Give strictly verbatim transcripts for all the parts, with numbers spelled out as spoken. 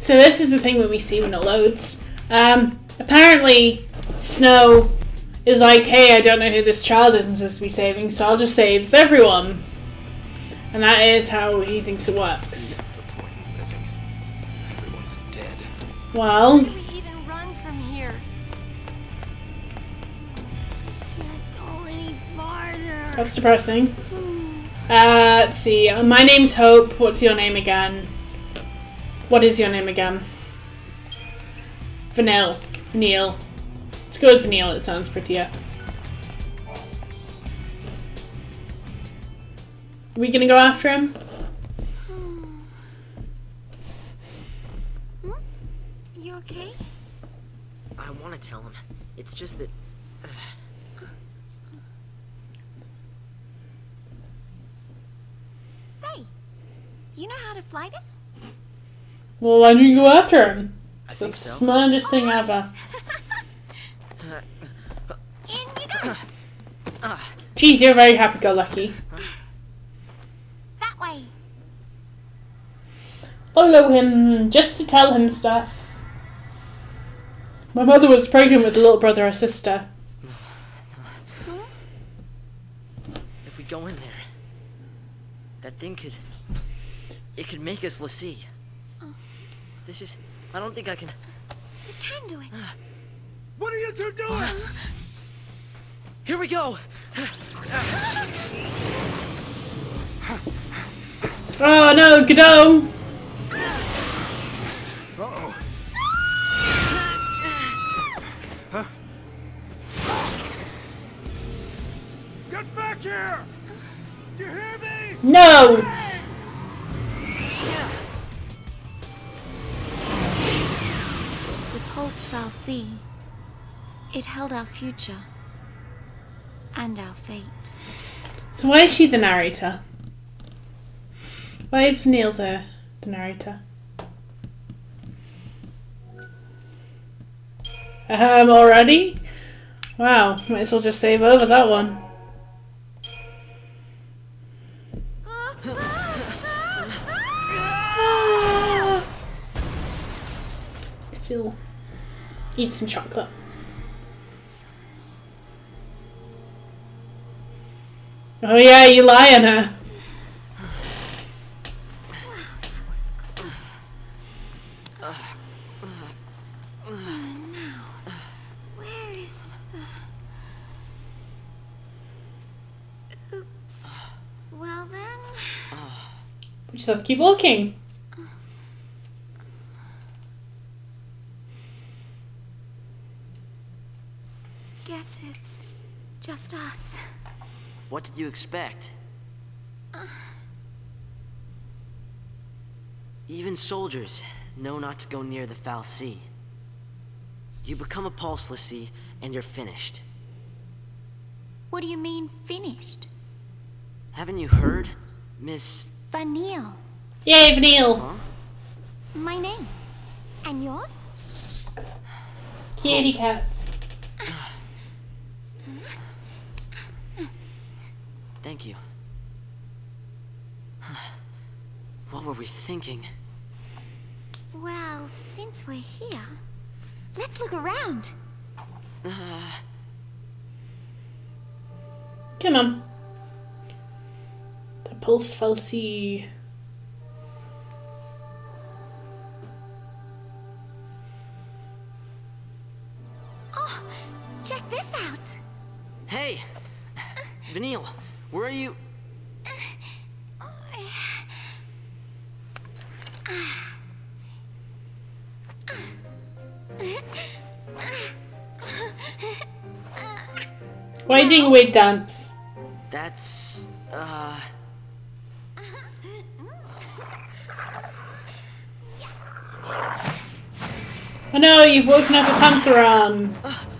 So this is the thing that we see when it loads. Um, apparently, Snow is like, hey, I don't know who this child is I'm supposed to be saving, so I'll just save everyone. And that is how he thinks it works. What's the point in living? Everyone's dead. Well, How do we even run from here? Can't go any farther. that's depressing. Uh, let's see. Uh, my name's Hope. What's your name again? What is your name again? Vanille. Vanille. Let's go with Vanille. It sounds prettier. Are we gonna go after him? Hmm? You okay? I want to tell him. It's just that... Uh... Say, you know how to fly this? Well, why don't you go after him? I think That's the so. smartest thing ever. In you go! Jeez, you're very happy-go-lucky. That way! Follow him, just to tell him stuff. My mother was pregnant with a little brother or sister. If we go in there, that thing could... It could make us Lassie. This is... I don't think I can... You can do it! What are you two doing? Here we go! Oh no, Godot! Uh-oh. Huh? Get back here! You hear me? No! The pulse fell sea. It held our future. And our fate. So why is she the narrator? Why is Vanille the, the narrator? Um, already? Wow, might as well just save over that one. Ah. Still eat some chocolate. Oh yeah, you lie on her. That was close. Now, where is the... Oops. Well then... We just have to keep looking. Guess it's just us. What did you expect? Even soldiers know not to go near the foul sea. You become a pulse Lassie, and you're finished. What do you mean, finished? Haven't you heard, Miss... Vanille. Yay, Vanille. Huh? My name. And yours? Kitty cats. Thank you. What were we thinking? Well, since we're here, let's look around. Uh, Come on. The pulse fell sea. Oh, check this out. hey! Vanille, where are you? Why are you doing a weird dance? That's... uh... Oh no, you've woken up a Pantheron.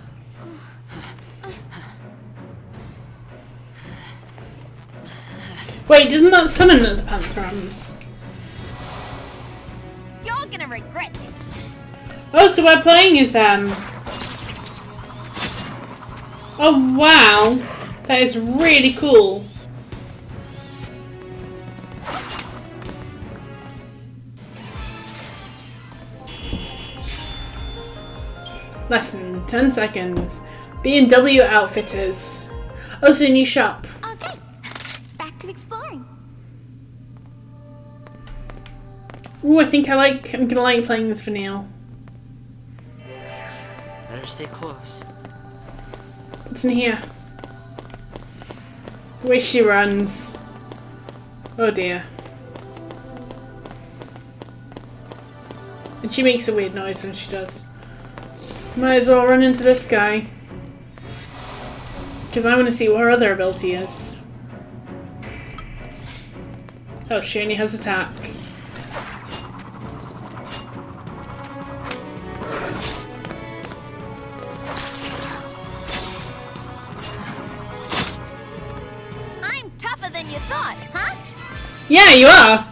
Wait, doesn't that summon the Pantherons? You're gonna regret this. Oh, so we're playing as um. Oh wow, that is really cool. Less than ten seconds. B and W Outfitters. Oh, so a new shop. Okay, back to exploring. Ooh, I think I like. I'm gonna like playing this for Neil. Better stay close. What's in here? The way she runs. Oh dear. And she makes a weird noise when she does. Might as well run into this guy. Because I want to see what her other ability is. Oh, she only has attack. I'm tougher than you thought, huh? Yeah, you are!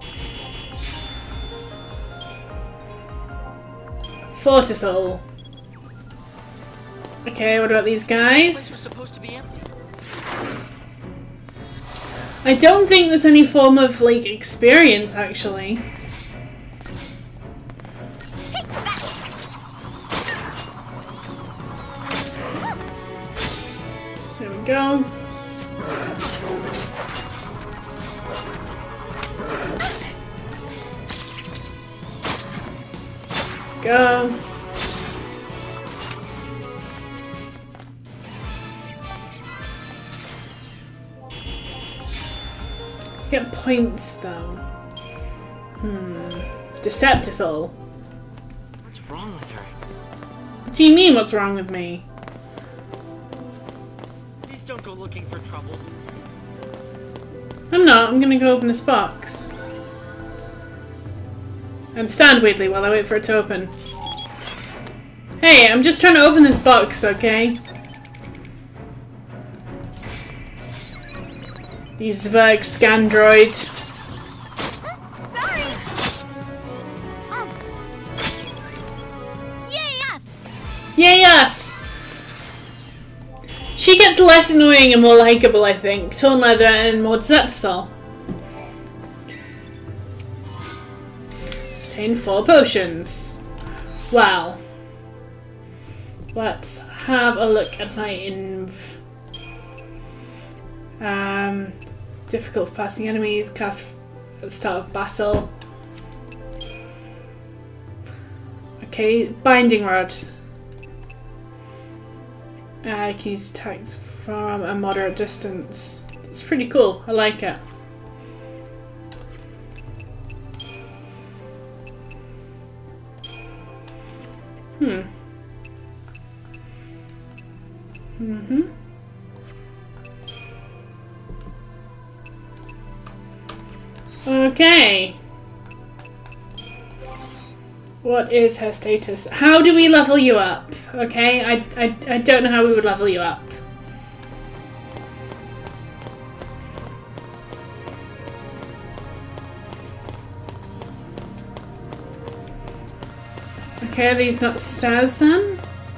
Fortisol. Okay, what about these guys? Supposed to be empty. I don't think there's any form of, like, experience, actually. There we go. Go. Get points though. Hmm. Deceptisol. What's wrong with her? What do you mean, what's wrong with me? Please don't go looking for trouble. I'm not. I'm gonna go open this box. And stand weirdly while I wait for it to open. Hey, I'm just trying to open this box, okay? The Zwerg Scandroid. Sorry. Oh. Yay us! Yay us! She gets less annoying and more likable, I think. Torn leather and more Deceptisol. Obtain four potions. Well. Let's have a look at my inv. Um, difficult for passing enemies, cast at the start of battle. Okay, binding rod. Uh, I can use attacks from a moderate distance. It's pretty cool. I like it. Hmm. Mm-hmm. Okay. What is her status? How do we level you up? Okay, I, I, I don't know how we would level you up. Okay, are these not stairs then?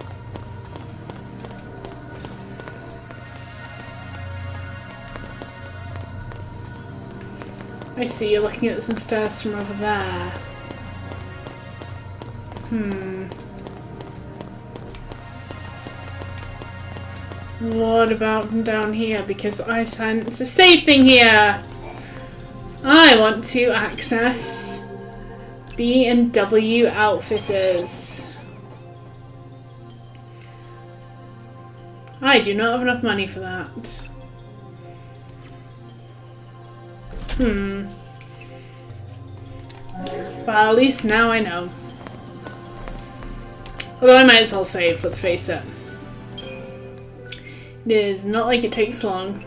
I see, you're looking at some stairs from over there. Hmm. What about from down here? Because I sense a save thing here! I want to access B and W Outfitters. I do not have enough money for that. Hmm. Well, at least now I know. Although I might as well save, let's face it. It is not like it takes long.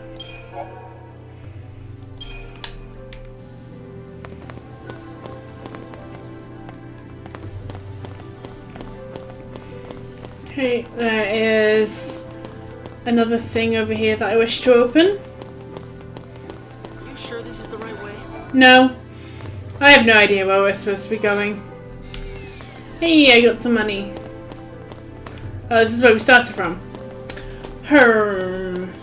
Okay, there is another thing over here that I wish to open. Are you sure this is the right way? No. I have no idea where we're supposed to be going. Hey, I got some money. Oh, this is where we started from. Her.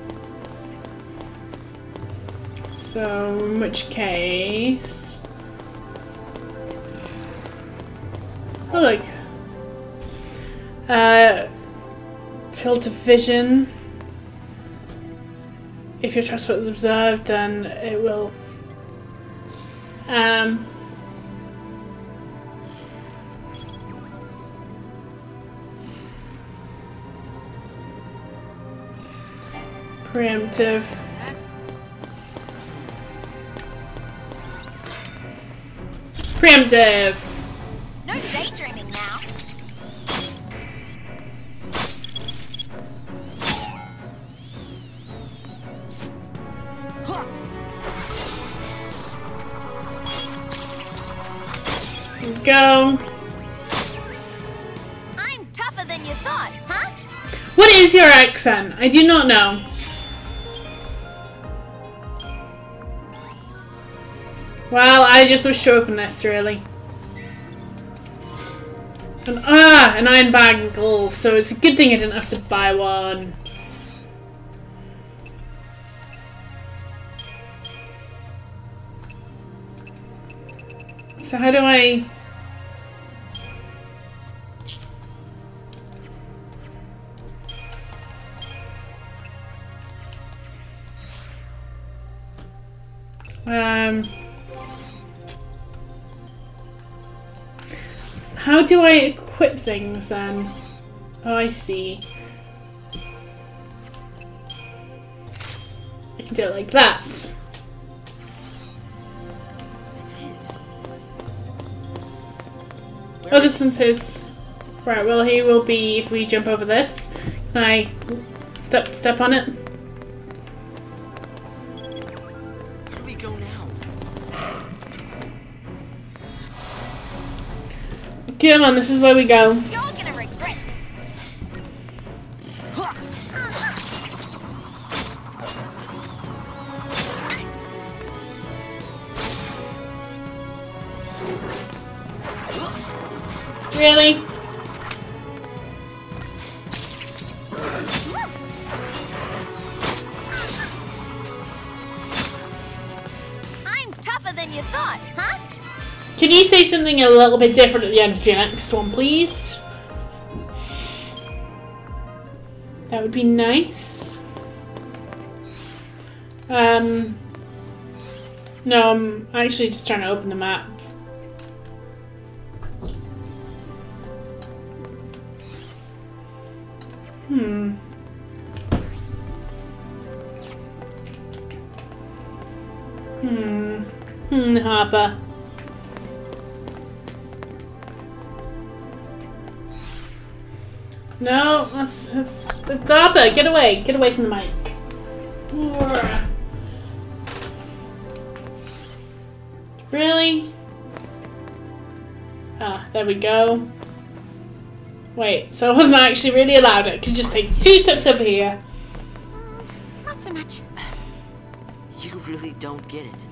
So, in which case... Oh, look. Uh, filter vision. If your transport is observed, then it will. Um. Preemptive. Preemptive. No daydreaming now. Here we go. I'm tougher than you thought, huh? What is your accent? I do not know. Well, I just wish to open this, really. And, ah, an iron bangle, so it's a good thing I didn't have to buy one. So how do I... Um... How do I equip things then? Oh, I see. I can do it like that. It's his. Oh, this one's his. Right, well, he will be if we jump over this. Can I step step on it? Where do we go now? Come on, this is where we go. You're gonna regret this. Really? I'm tougher than you thought, huh? Can you say something a little bit different at the end of your next one, please? That would be nice. Um, no, I'm actually just trying to open the map. Hmm. Hmm. Hmm, Harper. No, that's that's Harper, get away. Get away from the mic. Really? Ah, there we go. Wait, so I wasn't actually really allowed it. Could just take two steps over here. Not so much. You really don't get it.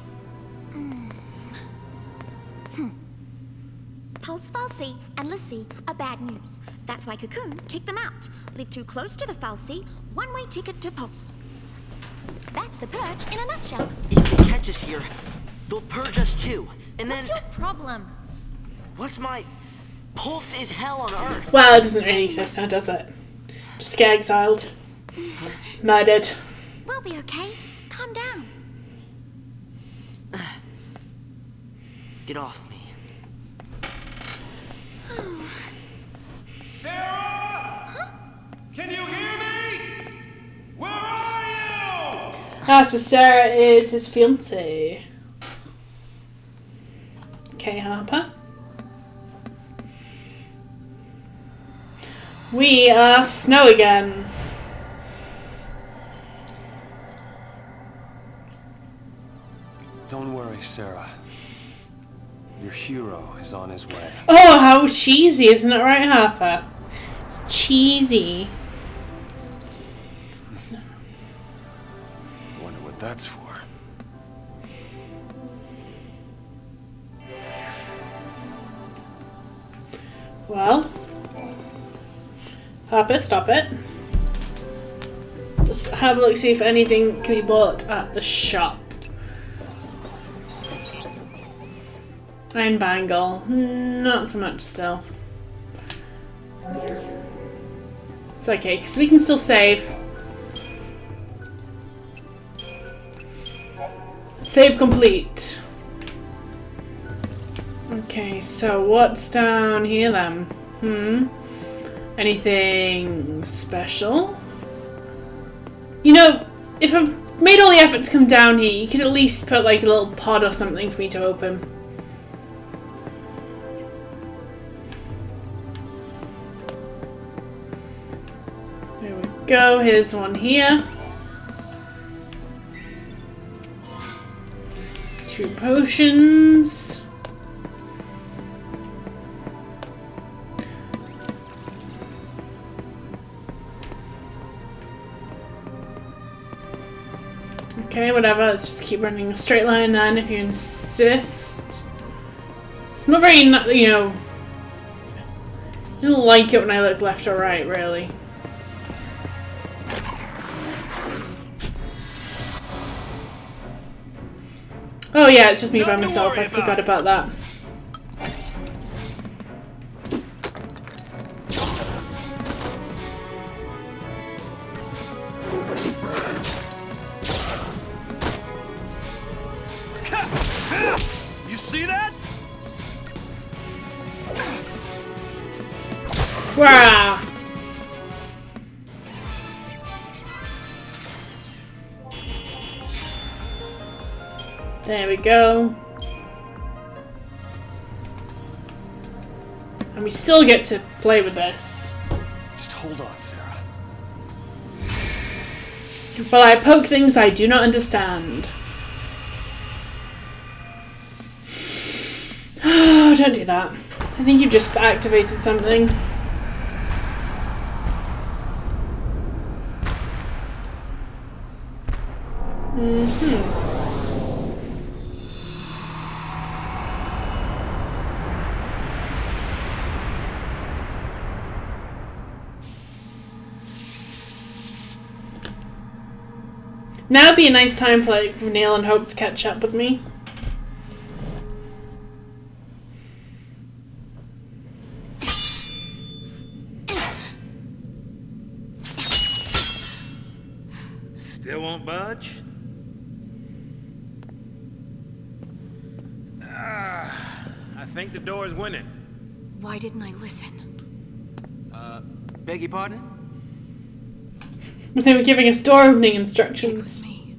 Pulse Falsey and Lissy are bad news. That's why Cocoon kicked them out. Live too close to the Falsey, one-way ticket to Pulse. That's the purge in a nutshell. If they catch us here, they'll purge us too. And then... What's your problem? What's my... Pulse is hell on Earth. Well, it doesn't really exist now, does it? Just get exiled. Murdered. We'll be okay. Calm down. Get off me. Sarah? Huh? Can you hear me? Where are you? Ah, so Sarah is his fiancée. Okay, Harper. We are Snow again. Don't worry, Sarah. Your hero is on his way. Oh, how cheesy, isn't it right, Harper? It's cheesy. Wonder what that's for. Well, Harper, stop it. Let's have a look, see if anything can be bought at the shop. Iron bangle, not so much still. It's okay, because we can still save. Save complete. Okay, so what's down here then? Hmm. Anything special? You know, if I've made all the effort to come down here, you could at least put like a little pod or something for me to open. There we go, here's one here. Two potions. Okay, whatever, let's just keep running a straight line then if you insist. It's not very, you know, I don't like it when I look left or right, really. Oh yeah, it's just me by myself, I forgot about that. You see that? Wow. There we go. And we still get to play with this. Just hold on, Sarah. While I poke things I do not understand. Oh, don't do that. I think you've just activated something. Mm-hmm. Now would be a nice time for like Neil and Hope to catch up with me. Still won't budge? Ah, I think the door's winning. Why didn't I listen? Uh, beg your pardon? They were giving us door opening It was instructions. me.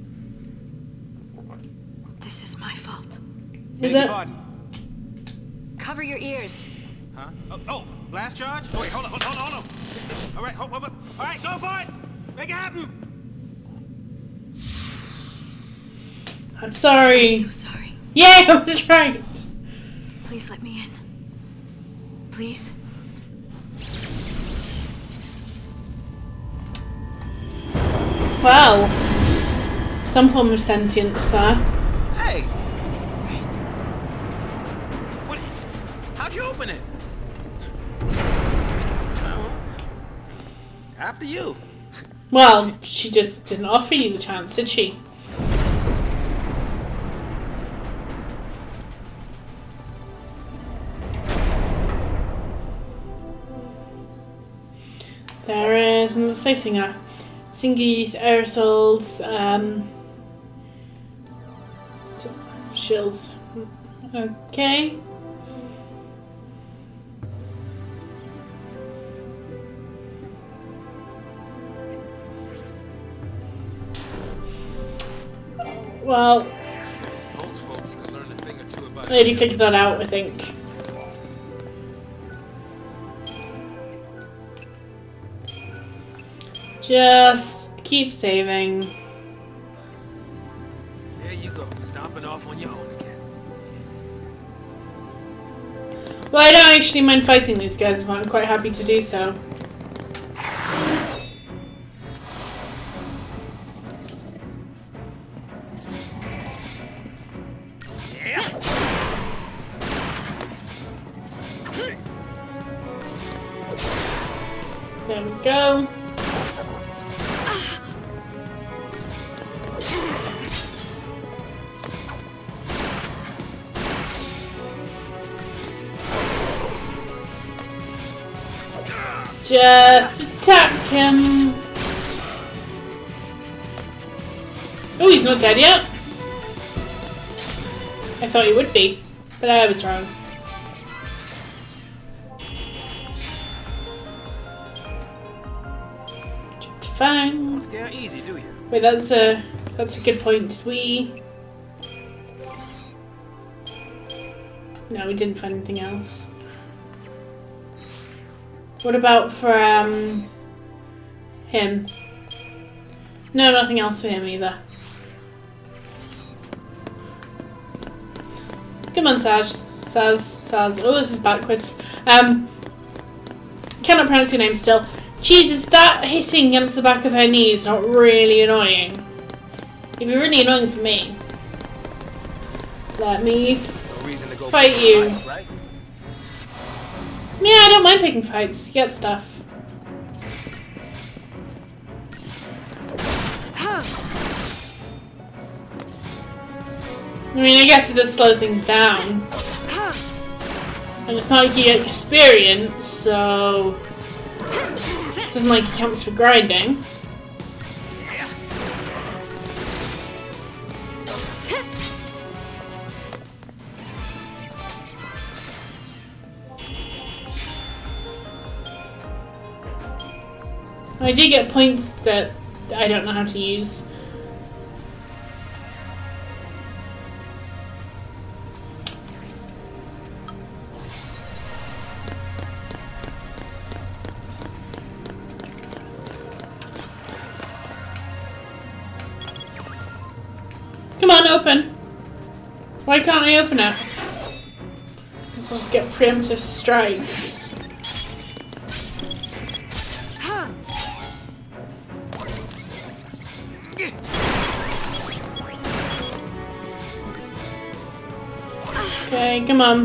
This is my fault. Is Beg your it? pardon? Cover your ears. Huh? Oh, oh, blast charge? Oh, wait, hold on, hold on, hold on. All right, hold, hold, hold. All right, go for it. Make it happen. I'm sorry. I'm so sorry. Yay, I was right. Please let me in. Please. Well, some form of sentience there. Hey, Right. what? How'd you open it? Well, after you. Well, she just didn't offer you the chance, did she? There is another safe thing now. Single-use aerosols, um, so, shills. Okay. Well, Suppose folks can learn a thing or two about I already figured that out, I think. Just keep saving. There you go, stomping off on your own again. Well, I don't actually mind fighting these guys, but I'm quite happy to do so. There we go. Just attack him. Oh, he's not dead yet. I thought he would be, but I was wrong. Fang. Scare easy, do you? Wait, that's a that's a good point. Did we? No, we didn't find anything else. What about for um him? No, nothing else for him either. Come on, Saz. Saz. Saz. Oh, this is backwards. Um, cannot pronounce your name still. Jesus, that hitting against the back of her knee is not really annoying. It'd be really annoying for me. Let me No reason to go fight you. fight, right? Yeah, I don't mind picking fights. You get stuff. I mean, I guess it does slow things down. And it's not like you get experience, so it doesn't like it counts for grinding. I do get points that I don't know how to use. Come on, open. Why can't I open it? Let's just get preemptive strikes. Okay, come on.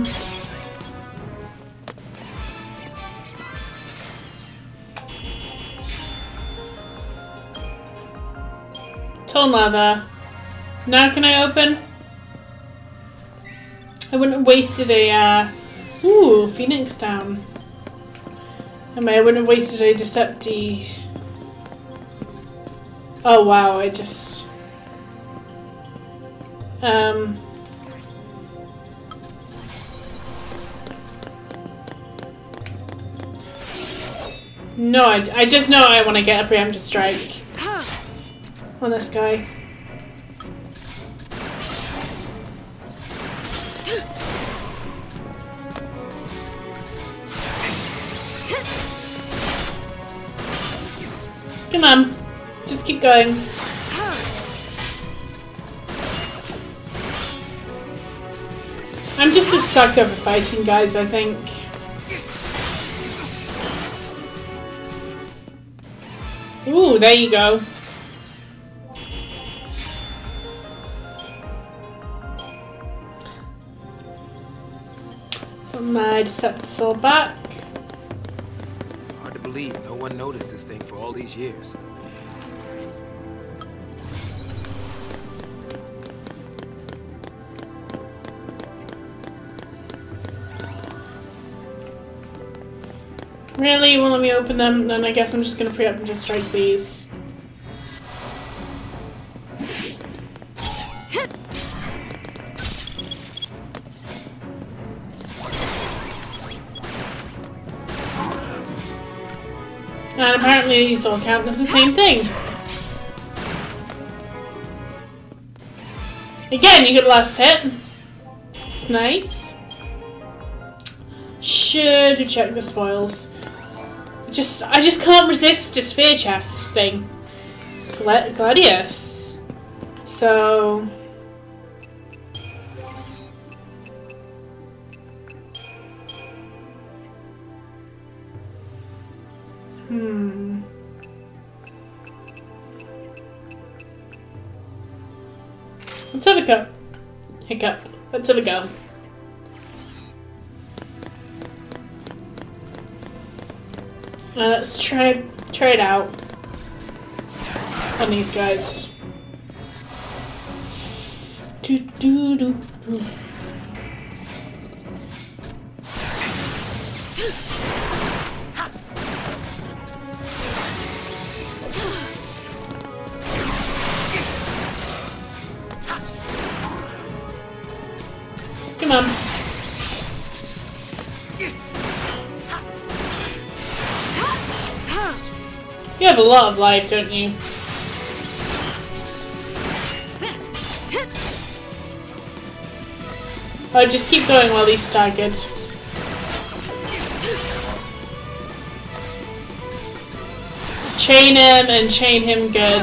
Torn leather. Now can I open? I wouldn't have wasted a, uh... Ooh, Phoenix down. I mean, I wouldn't have wasted a Decepti... Oh wow, I just... Um... No, I, I just know I want to get a preemptive strike on this guy. Come on, just keep going. I'm just a sucker for fighting guys, I think. Ooh, there you go. Put my Decepticol back. Hard to believe no one noticed this thing for all these years. Really? You won't let me open them? Then I guess I'm just gonna pre up and just strike these. And apparently these all count as the same thing. Again, you get last hit. It's nice. Should have checked the spoils. Just, I just can't resist this fear chest thing. Gla Gladius. So... Hmm... Let's have a go. Hiccup. Let's have a go. Uh, let's try try it out on these guys. Do do do do. Come on. You have a lot of life, don't you? Oh, just keep going while he's staggered. Chain him and chain him good.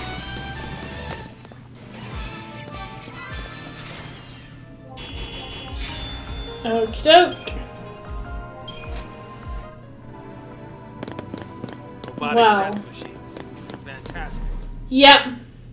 Okie doke. Robotic Wow. death machines. Fantastic. Yep.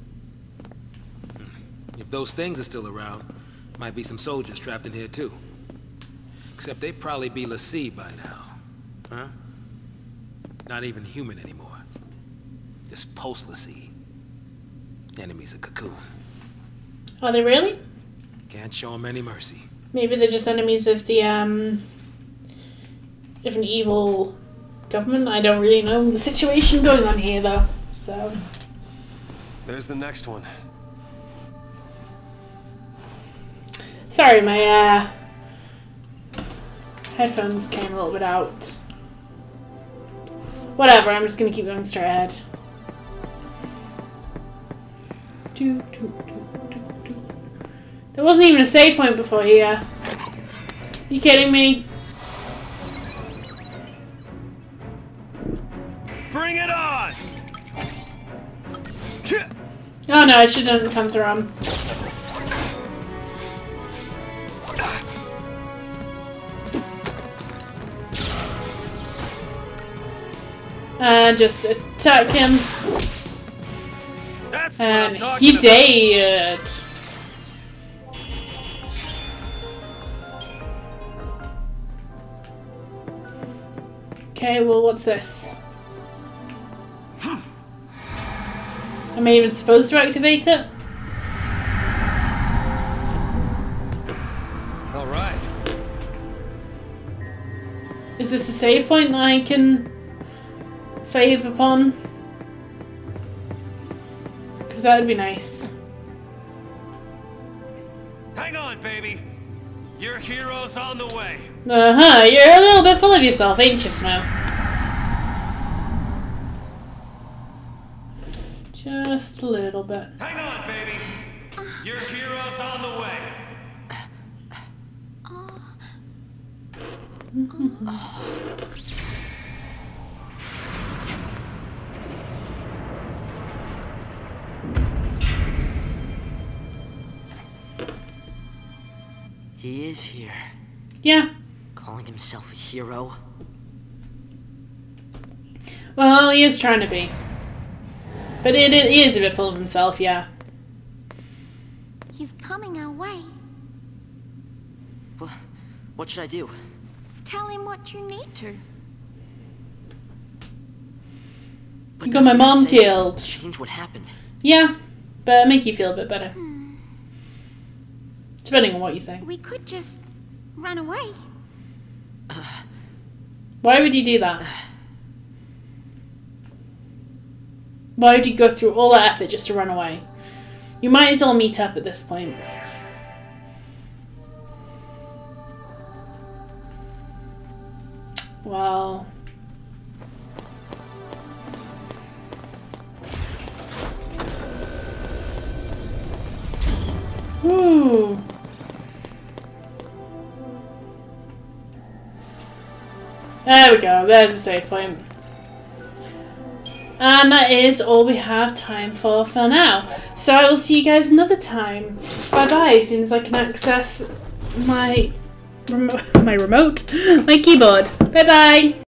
If those things are still around, might be some soldiers trapped in here too. Except they'd probably be Lassie by now. Huh? Not even human anymore. Just post-Lassie. Enemies of Cocoon. Are they really? Can't show them any mercy. Maybe they're just enemies of the, um... of an evil government. I don't really know the situation going on here, though. So... There's the next one. Sorry, my, uh... headphones came a little bit out. Whatever, I'm just gonna keep going straight ahead. Do, do, do, do, do. There wasn't even a save point before here. You kidding me? Bring it on! Oh no, I should have done the Panther Arm. And just attack him. That's what I'm And talking he about. did. Okay, well, what's this? Am I even supposed to activate it? All right. Is this a save point that I can save upon? Because that would be nice. Hang on, baby. Your hero's on the way. Uh-huh, you're a little bit full of yourself, ain't you, Snow? Just a little bit. Hang on, baby. Your hero's on the way. He is here, Yeah. calling himself a hero. Well, he is trying to be. But it, it is a bit full of himself, yeah. He's coming our way. What, what should I do? Tell him what you need to. But You got my nothing to mom say killed. Change what happened. Yeah, but make you feel a bit better. Depending on what you say. We could just run away. Why would you do that? Why would you go through all that effort just to run away? You might as well meet up at this point. Well... Ooh. There we go, there's a save point. And that is all we have time for for now. So I will see you guys another time. Bye bye, as soon as I can access my, remo my remote, my keyboard. Bye bye.